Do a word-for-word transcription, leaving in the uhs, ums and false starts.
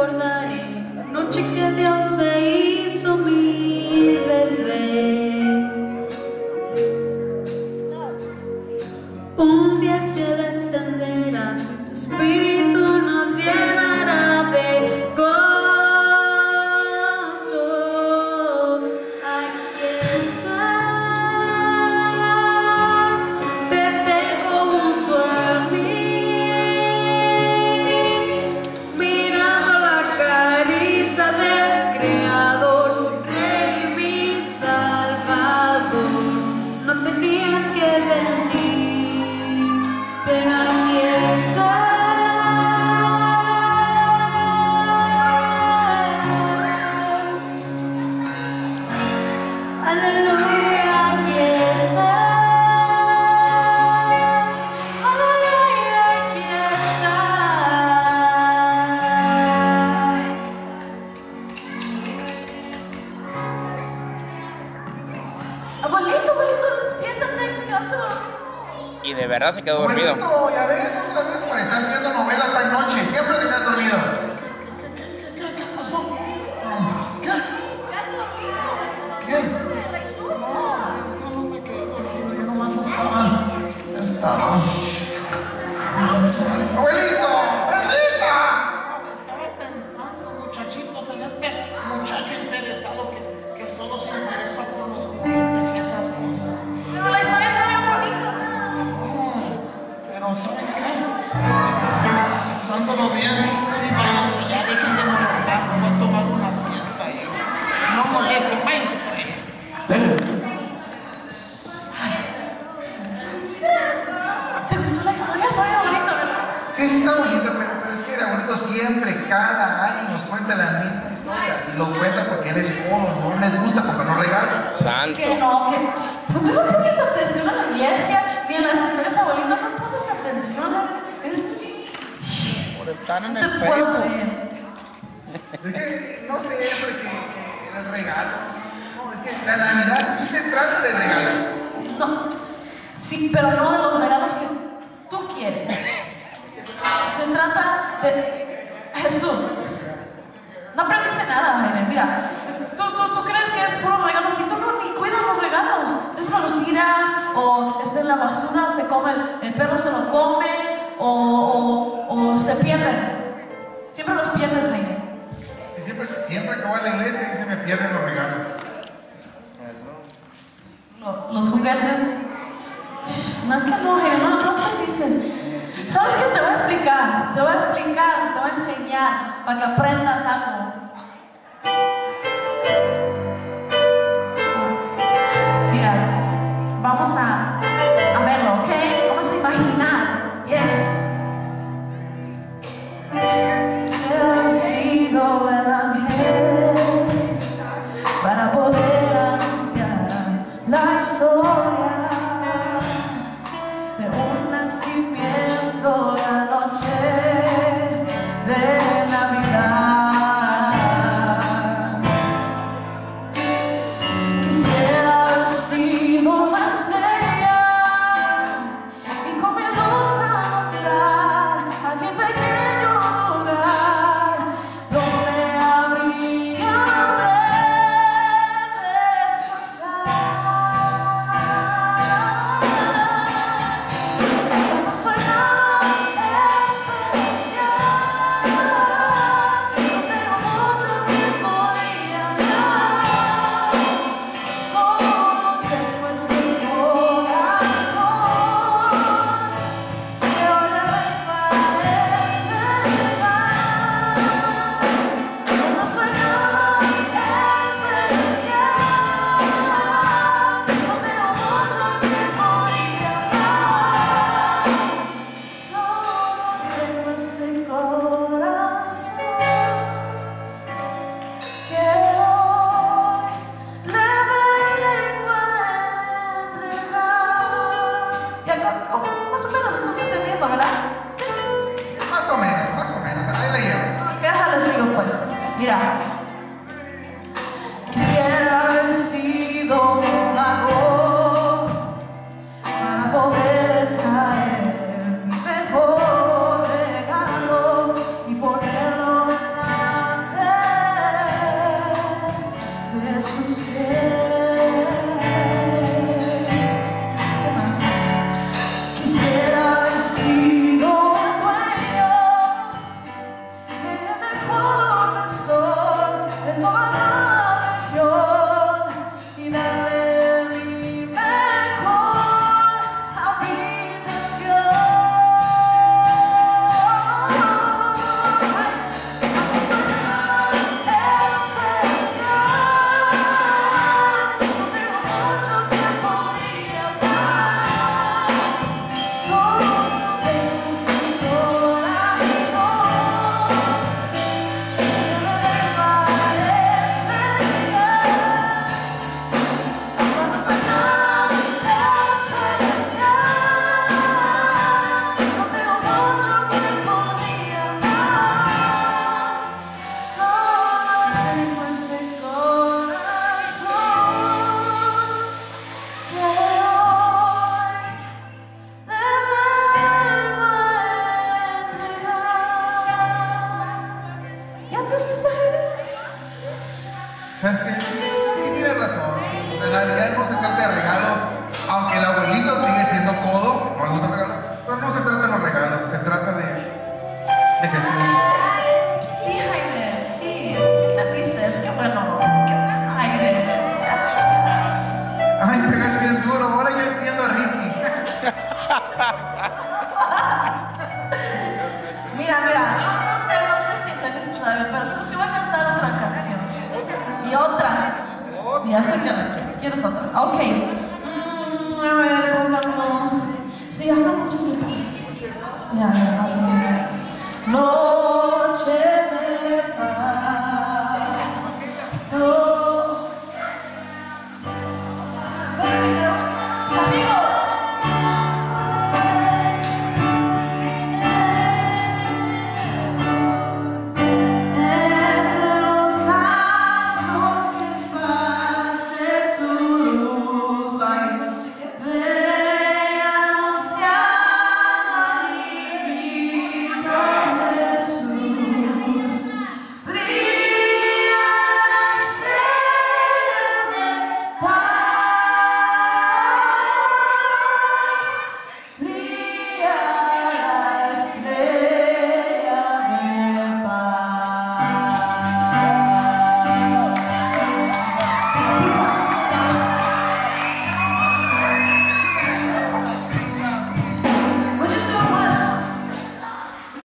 recordaré la noche que Dios se hizo mi bebé. Un día el cielo descenderá, tu espíritu nos llenará de gozo. Aquí estás, te tengo junto a mí, mirando la carita del Creador, Rey, mi Salvador. No tenías que venir, pero aquí estás. Aleluya, aquí estás. Aleluya, aquí estás. Abuelito, abuelito, despiértate, ¿qué pasó? Y de verdad se quedó dormido. Abuelito, ya ves, otra vez por estar viendo novelas esta noche. Siempre te quedas dormido. ¿Qué pasó? ¿Qué? ¿Quién? No, yo no me quedé dormido, yo nomás estaba. Estaba. ¡Abuelito! ¡Perrita! Estaba pensando, muchachitos, en este muchacho interesado que, que solo se interesa por los juguetes y esas cosas. Pero la historia está bien bonita. Pero ¿saben qué? Pensándolo bien, sí, váyanse ya, dejen de molestar, me voy a tomar una siesta y no molesten, váyanse por ahí. ¿Te gustó la historia? Está bien bonita, ¿verdad? Sí, sí está bonito, pero, pero es que el abuelito siempre, cada año nos cuenta la misma historia. Y lo cuenta porque él es joven, no le gusta comprarnos regalos. Es que Santo. no, que tú no pones atención a la iglesia ni en las historias, abuelito, no pones atención. Eres... Por estar en No el te puedo Facebook. creer. Es que no sé eso de que, que el regalo. No, es que la Navidad sí se trata de regalos. No, sí, pero no de los regalos que tú quieres. Se trata de Jesús. No aprendiste nada, nene. Mira, tú, tú, tú crees que es puro regalos y tú no ni cuidas los regalos. Después los tiras, o está en la basura, o se come, el, el perro se lo come, o, o, o se pierden. Siempre los pierdes, nene. Sí, siempre, siempre que voy a la iglesia y se me pierden los regalos. Lo- los juguetes. No es que no, nene, no, no aprendiste. ¿Sabes qué? Te voy a explicar, te voy a explicar, te voy a enseñar para que aprendas algo. Mira, vamos a, a verlo, ¿ok? Vamos a imaginar. Yes. Si ha sido el ángel para poder anunciar la historia de un nacimiento de la noche de Navidad. Quisiera haber sido la estrella y con mi luz alumbrar aquel pequeño lugar donde habría de descansar. No soy nada especial, no tengo mucho que podría dar, solo tengo ese corazón que hoy le parece verdad. No soy nada especial, no tengo mucho que podría dar, solo tengo ese corazón que hoy le vengo a entregar. Ya, como, más o menos estás entendiendo, ¿verdad? Sí. Más o menos, más o menos. Ahí la llevas. Déjales digo pues, mira. Quisiera haber sido un mago para poder traer mi mejor regalo y ponerlo en la ¿Sabes qué? Sí, tienes razón. La Navidad no se trata de regalos, aunque el abuelito sigue siendo codo, no le gusta regalos, pero no se trata de los regalos, se trata de, de Jesús. Sí, Jaime, sí, sí te dices, qué bueno, qué bueno, Jaime. Ay, pegas bien duro, ahora yo entiendo a Ricky. Mira, mira, no sé, no sé si te necesario, pero sabes que voy a cantar otra canción. Y otra. Ya sé que la quieres, quieres otra. Ok. Mm, a ver, ¿cómo canto? Sí, habla mucho mi país. Ya, ya.